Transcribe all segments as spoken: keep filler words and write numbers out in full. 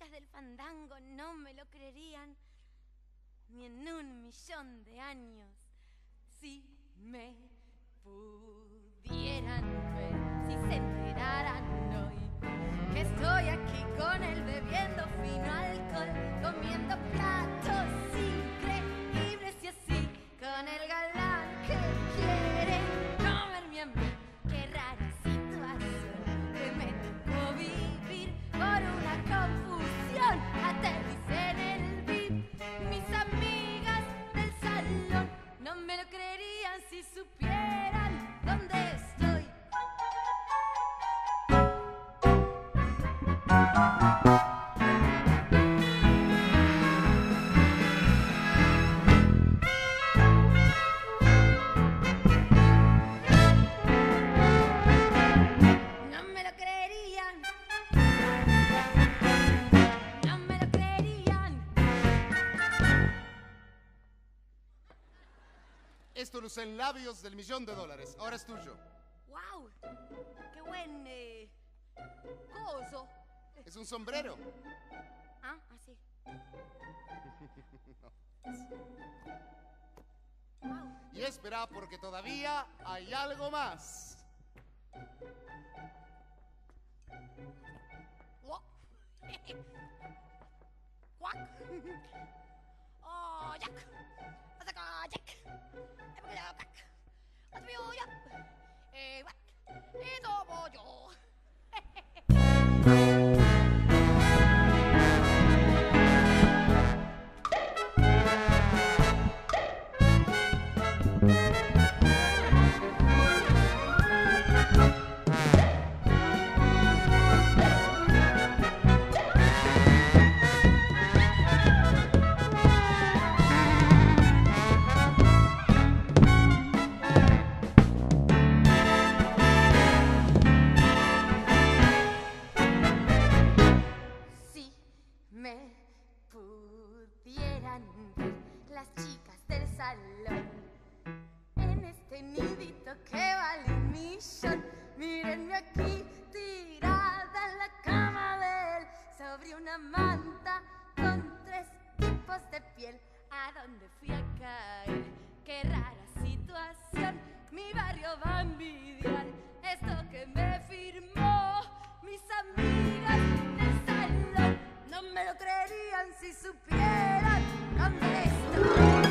chicas del fandango no me lo creerían ni en un millón de años. Si me pudieran ver, si se enteraran hoy que estoy aquí con él bebiendo fino alcohol, comiendo platos increíbles y así con el galán que quiere comerme a mí. Qué rara situación que me tocó vivir por una confusión. Aterricé en el V I P, mis amigas del salón no me lo creerían si supieran dónde estoy. No me lo creerían. No me lo creerían. Esto luce en labios del millón de dólares. Ahora es tuyo. ¡Wow! ¡Qué buen eh, coso! Es un sombrero. Ah, así. Wow. Y espera porque todavía hay algo más. Guau. Guac. Oh, Jack. Vas acá, Jack. Eh, porque ya, Jack. Vas mío, ya. Eh, Jack. Y tomo yo. Si me pudieran ver las chicas del salón en este nidito que vale un millón, mírenme aquí tirada en la cama de él sobre una manta con tres tipos de piel. ¿A dónde fui a caer? Qué rara situación, mi barrio va a envidiar esto que me firmó mis amigas del salón. No me lo creerían si supieran dónde estoy.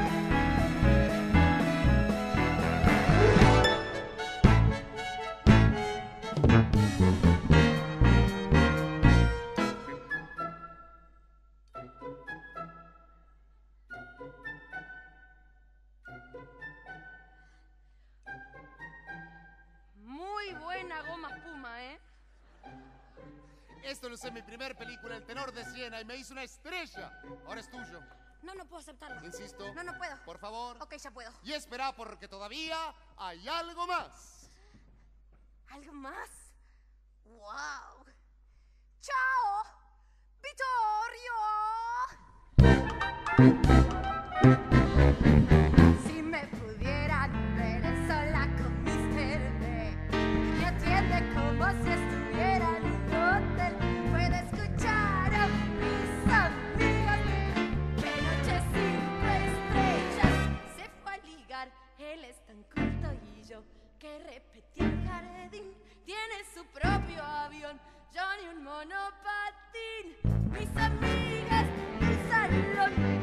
Muy buena goma espuma, ¿eh? Esto luce en mi primer película, El tenor de Siena, y me hizo una estrella. Ahora es tuyo. No, no puedo aceptarlo. Insisto. No, no puedo. Por favor. Ok, ya puedo. Y espera porque todavía hay algo más. ¿Algo más? ¡Wow! ¡Chao! ¡Vittorio! Si me pudieran ver sola con mister B, me atiende como si estuviera en un hotel. Puede escuchar a mis amigos. ¡Qué noche cinco estrellas! Se fue a ligar, él es tan culto y yo que repetí el jardín. Tiene su propio avión, yo ni un monopatín. Mis amigas del salón